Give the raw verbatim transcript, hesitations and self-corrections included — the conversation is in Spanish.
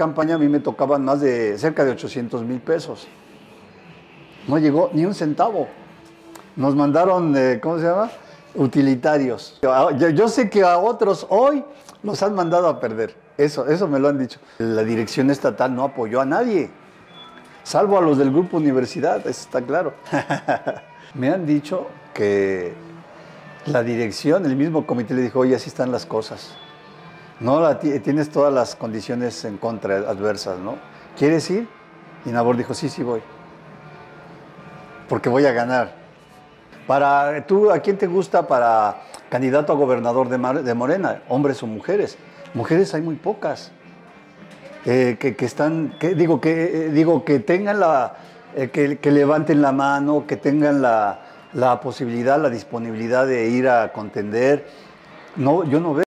campaña a mí me tocaban más de cerca de ochocientos mil pesos. No llegó ni un centavo. Nos mandaron, eh, ¿cómo se llama? Utilitarios. Yo, yo sé que a otros hoy los han mandado a perder. Eso, eso me lo han dicho. La dirección estatal no apoyó a nadie, salvo a los del Grupo Universidad, eso está claro. Me han dicho que la dirección, el mismo comité le dijo, oye, así están las cosas. No la tienes todas las condiciones en contra, adversas, ¿no? ¿Quieres ir? Y Nabor dijo, sí, sí voy. Porque voy a ganar. Para, ¿tú a quién te gusta para candidato a gobernador de, Mar, de Morena? ¿Hombres o mujeres? Mujeres hay muy pocas. Eh, que, que están, que, digo, que, eh, digo, que tengan la, eh, que, que levanten la mano, que tengan la, la posibilidad, la disponibilidad de ir a contender. No, yo no veo.